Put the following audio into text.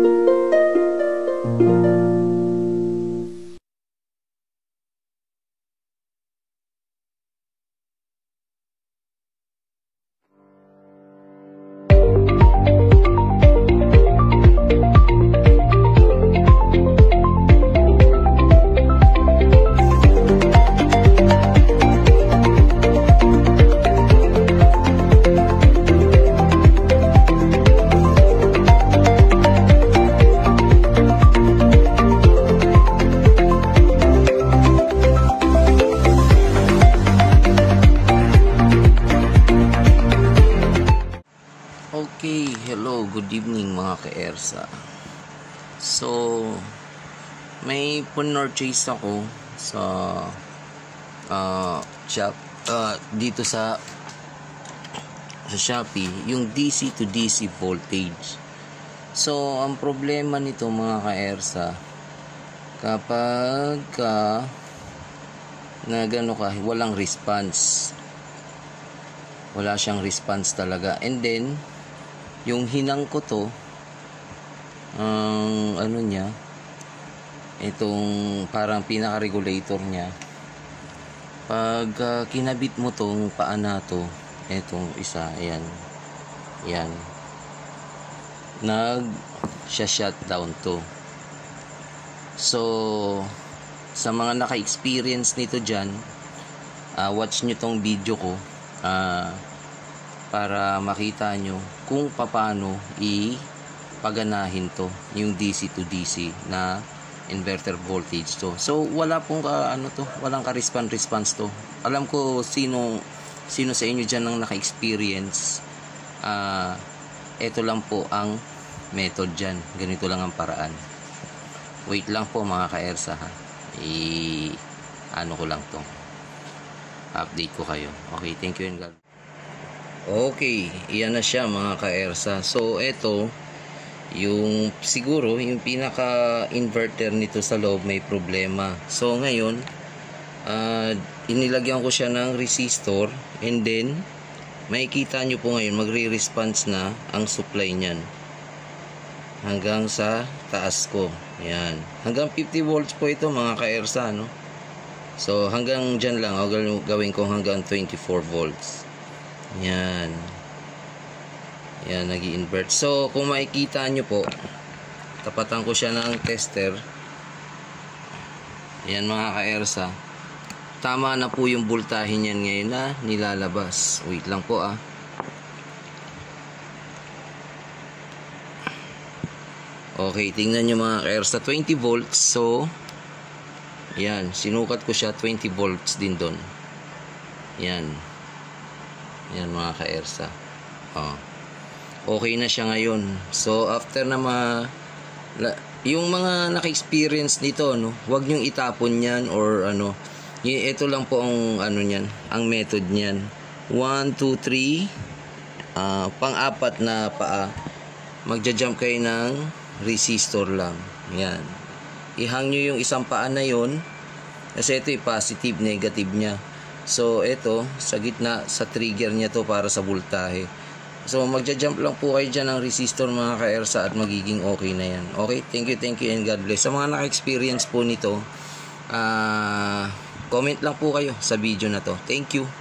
Okay, hello, good evening mga ka-ERSA. So, may purchase ako sa shop dito sa Shopee, yung DC to DC voltage. So, ang problema nito mga ka-ERSA, kapag walang response. Wala siyang response talaga. And then, yung hinang ko to, itong parang pinaka-regulator niya, pag kinabit mo tong paa na to, itong isa, yan, nag-shutdown to. So, sa mga naka-experience nito dyan, watch nyo tong video ko, para makita nyo kung paano ipaganahin to, yung DC to DC na inverter voltage to. So wala pong walang ka-response to. Alam ko sino sa inyo dyan ang naka-experience. Ito lang po ang method dyan. Ganito lang ang paraan. Wait lang po mga ka-ERSA ha. Ko lang to. Update ko kayo. Okay, thank you and God. Okay, iyan na siya mga ka-ERSA. So, ito, siguro, yung pinaka-inverter nito sa loob may problema. So, ngayon, inilagyan ko siya ng resistor and then, makikita nyo po ngayon, magre-response na ang supply niyan. Hanggang sa taas ko. Yan. Hanggang 50 volts po ito mga ka-ERSA, no? So, hanggang dyan lang. Gawin ko hanggang 24 volts. Yan. Yan, nag-i-invert. So, kung makikita nyo po, tapatan ko siya ng tester. Yan mga ka-ERSA. Tama na po yung voltahe niyan ngayon na nilalabas. Wait lang po Okay, tingnan nyo mga ka-ERSA. 20 volts. So, yan. Sinukat ko siya. 20 volts din doon. Yan. Yan mga ka-ERSA. Okay na siya ngayon. So after na yung mga naka-experience nito, no, huwag niyong itapon yan or ito lang po ang niyan, ang method niyan. 1 2 3 pang-apat na paa. Magja-jump kayo ng resistor lang. Yan. Ihang niyo yung isang paa na yon kasi ito yung positive, negative niya. So, ito, sa gitna, sa trigger niya to para sa voltahe. So, magja-jump lang po kayo dyan ng resistor mga ka-ERSA at magiging okay na yan. Okay? Thank you and God bless. Sa mga naka-experience po nito, comment lang po kayo sa video na to. Thank you.